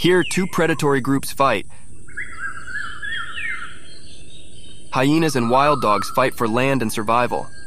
Here, two predatory groups fight. Hyenas and wild dogs fight for land and survival.